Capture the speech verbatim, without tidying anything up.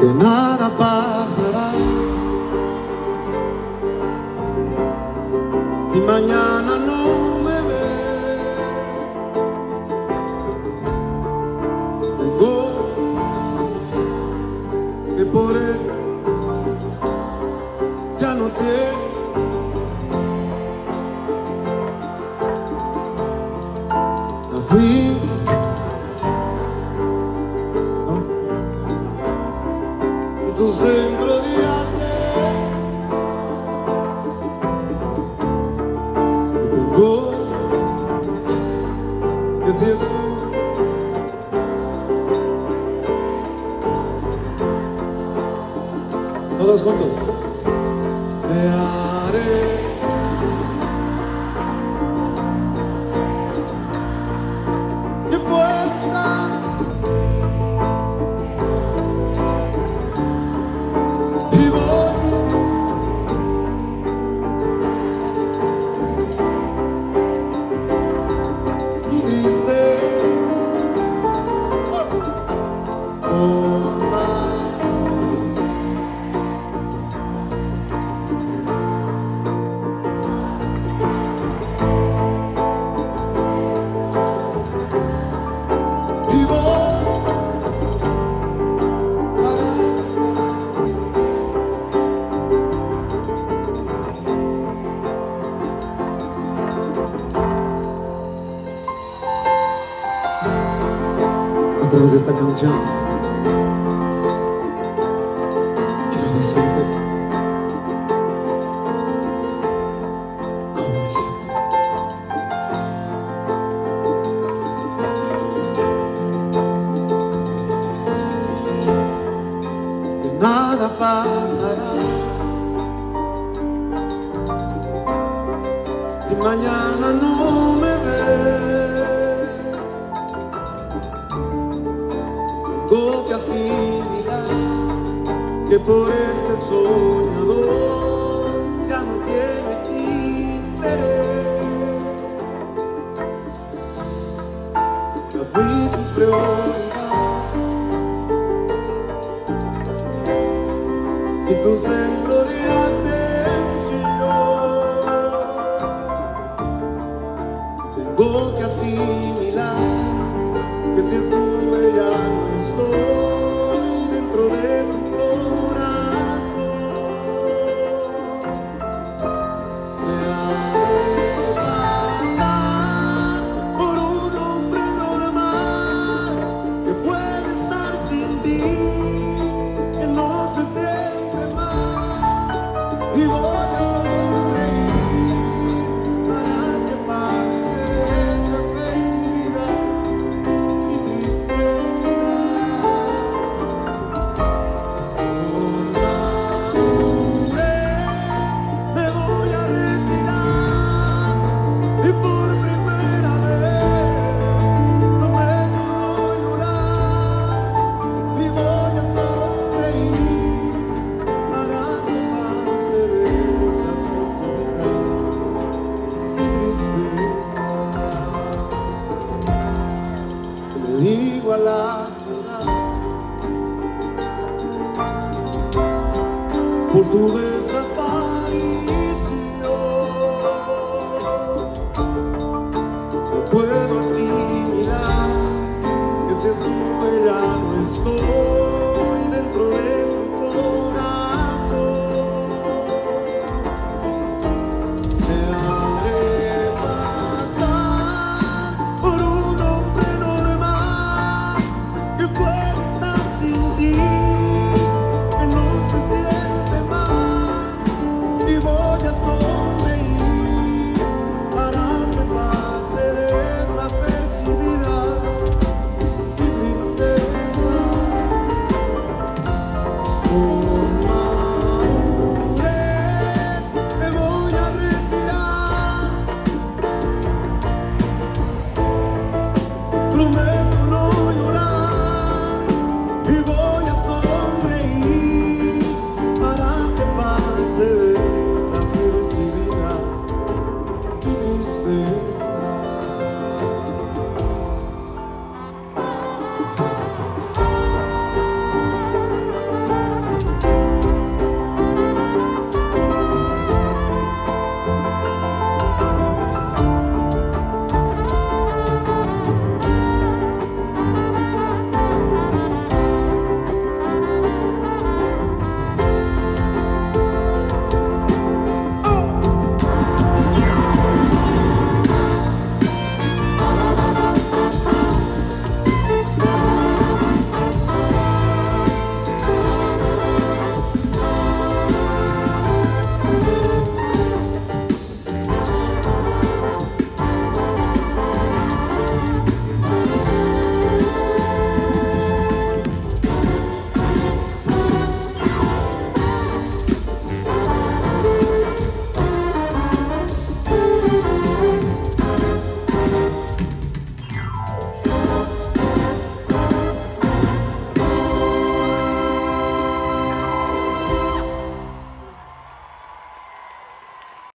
que nada pasará. Si mañana no me ves, tengo que por eso ya no tiene la fin. Y tu centro de arte tengo que si es tú, todos juntos, te haré que pueda estar y voy y triste por más. Y voy a través de esta canción quiero decirte cómo me siento. Que nada pasará si mañana no me ves. Tengo que asimilar que por este soñador ya no tienes interés. Ya fui tu prioridad y tu centro de atención. Tengo que asimilar que si estuve ya no estoy dentro de tu corazón. Me haré pasar por un hombre normal que puede estar sin ti, que no se siente mal, y voy a sonreír para que pase esa felicidad. Digo a la ciudad por tu desaparición, no puedo asimilar que si estuve ya no estoy.